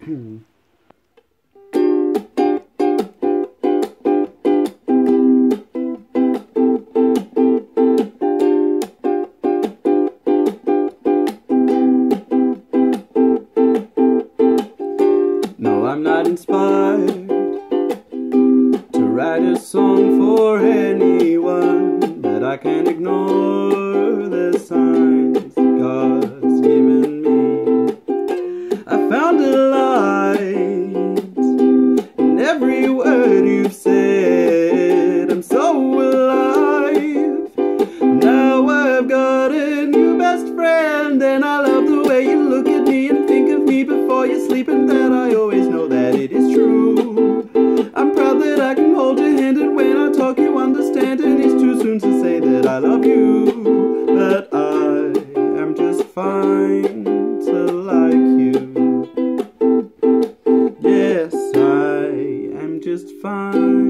No, I'm not inspired to write a song for anyone, but I can't ignore the signs God's given me. I found a light in every word you've said. I'm so alive. Now I've got a new best friend, and I love the way you look at me and think of me before you sleep, and that I always know that it is true. I'm proud that I can hold your hand, and when I talk you understand, and it's too soon to say that I love you, but I am just fine to like you. Yes, I am just fine.